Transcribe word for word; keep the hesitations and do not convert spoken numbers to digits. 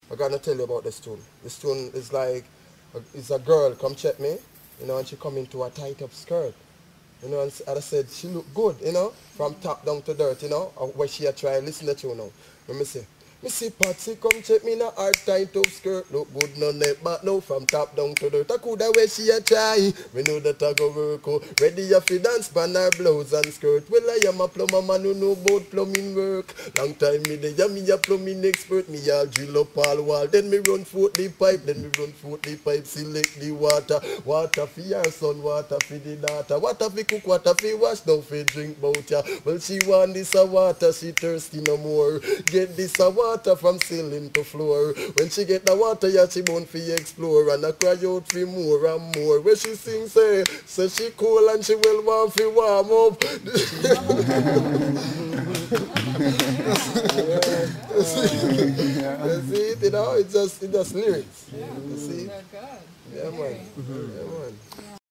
I'm gonna tell you about this tune. This tune is like, a, it's a girl come check me, you know, and she come into a tight up skirt. You know, and, s- and I said, she look good, you know, from top down to dirt, you know, uh, where she a try, listen to you now. Let me see. Me see Patsy come check me in a hard tight up skirt. Look good no net, but no from top down to dirt. I coulda where she a try. Me know that I go work oh. Ready ya fi dance pan her blouse and skirt. Well I am a plumber man who know about plumbing work. Long time me dey ya me a plumbing expert. Me all drill up all wall. Then me run foot the pipe. Then me run foot the pipe. Select the water. Water fi her son, water fi the daughter. Water fi cook, water fi wash, now fi drink bout ya. Well she want this a water, she thirsty no more. Get this a water from ceiling to floor. When she get the water, yeah, she bound fi explore. And I cry out fi more and more. When she sing say, say she cool and she will want fi warm up. You see it, you know, it's just, it's just lyrics. You see? They're good. Yeah, man. Yeah, man.